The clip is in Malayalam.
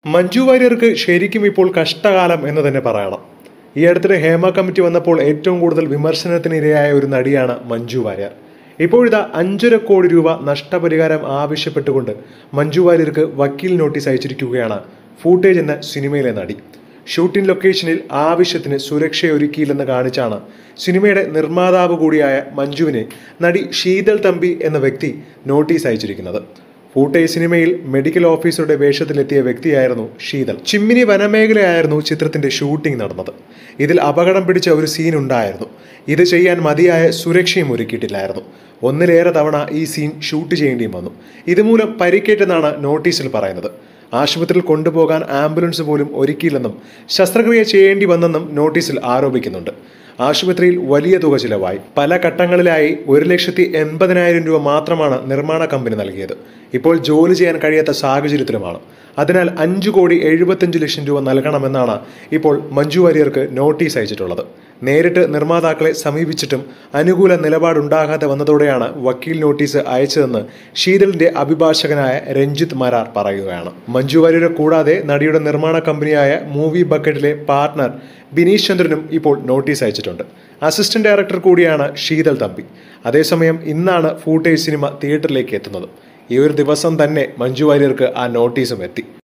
മഞ്ജു വാര്യർക്ക് ശരിക്കും ഇപ്പോൾ കഷ്ടകാലം എന്ന് തന്നെ പറയണം. ഈ അടുത്തിടെ ഹേമ കമ്മിറ്റി വന്നപ്പോൾ ഏറ്റവും കൂടുതൽ വിമർശനത്തിനിരയായ ഒരു നടിയാണ് മഞ്ജു വാര്യർ. ഇപ്പോഴിതാ 5.5 കോടി രൂപ നഷ്ടപരിഹാരം ആവശ്യപ്പെട്ടുകൊണ്ട് മഞ്ജു വാര്യർക്ക് വക്കീൽ നോട്ടീസ് അയച്ചിരിക്കുകയാണ് ഫൂട്ടേജ് എന്ന സിനിമയിലെ നടി. ഷൂട്ടിംഗ് ലൊക്കേഷനിൽ ആവശ്യത്തിന് സുരക്ഷയൊരുക്കിയില്ലെന്ന് കാണിച്ചാണ് സിനിമയുടെ നിർമ്മാതാവ് കൂടിയായ മഞ്ജുവിനെ നടി ശീതൾ തമ്പി എന്ന വ്യക്തി നോട്ടീസ് അയച്ചിരിക്കുന്നത്. ഫൂട്ടേജ് സിനിമയിൽ മെഡിക്കൽ ഓഫീസറുടെ വേഷത്തിലെത്തിയ വ്യക്തിയായിരുന്നു ശീതൾ. ചിമ്മിനി വനമേഖലയായിരുന്നു ചിത്രത്തിന്റെ ഷൂട്ടിംഗ് നടന്നത്. ഇതിൽ അപകടം പിടിച്ച ഒരു സീൻ ഉണ്ടായിരുന്നു. ഇത് ചെയ്യാൻ മതിയായ സുരക്ഷയും ഒരുക്കിയിട്ടില്ലായിരുന്നു. ഒന്നിലേറെ തവണ ഈ സീൻ ഷൂട്ട് ചെയ്യേണ്ടിയും വന്നു. ഇതുമൂലം പരിക്കേറ്റെന്നാണ് നോട്ടീസിൽ പറയുന്നത്. ആശുപത്രിയിൽ കൊണ്ടുപോകാൻ ആംബുലൻസ് പോലും ഒരുക്കിയില്ലെന്നും ശസ്ത്രക്രിയ ചെയ്യേണ്ടി വന്നെന്നും നോട്ടീസിൽ ആരോപിക്കുന്നുണ്ട്. ആശുപത്രിയിൽ വലിയ തുക ചിലവായി. പല ഘട്ടങ്ങളിലായി 1,80,000 രൂപ മാത്രമാണ് നിർമ്മാണ കമ്പനി നൽകിയത്. ഇപ്പോൾ ജോലി ചെയ്യാൻ കഴിയാത്ത സാഹചര്യത്തിലുമാണ്. അതിനാൽ 5,75,00,000 രൂപ നൽകണമെന്നാണ് ഇപ്പോൾ മഞ്ജു വാര്യർക്ക് നോട്ടീസ് അയച്ചിട്ടുള്ളത്. നേരിട്ട് നിർമ്മാതാക്കളെ സമീപിച്ചിട്ടും അനുകൂല നിലപാടുണ്ടാകാതെ വന്നതോടെയാണ് വക്കീൽ നോട്ടീസ് അയച്ചതെന്ന് ശീതളിന്റെ അഭിഭാഷകനായ രഞ്ജിത്ത് മരാർ പറയുകയാണ്. മഞ്ജു വാര്യരെ കൂടാതെ നടിയുടെ നിർമ്മാണ കമ്പനിയായ മൂവി ബക്കറ്റിലെ പാർട്ണർ ബിനീഷ് ചന്ദ്രനും ഇപ്പോൾ നോട്ടീസ് അയച്ചിട്ടുണ്ട്. അസിസ്റ്റന്റ് ഡയറക്ടർ കൂടിയാണ് ശീതൾ തമ്പി. അതേസമയം ഇന്നാണ് ഫൂട്ടേജ് സിനിമ തിയേറ്ററിലേക്ക് എത്തുന്നത്. ഈ ഒരു ദിവസം തന്നെ മഞ്ജു വാര്യർക്ക് ആ നോട്ടീസും എത്തി.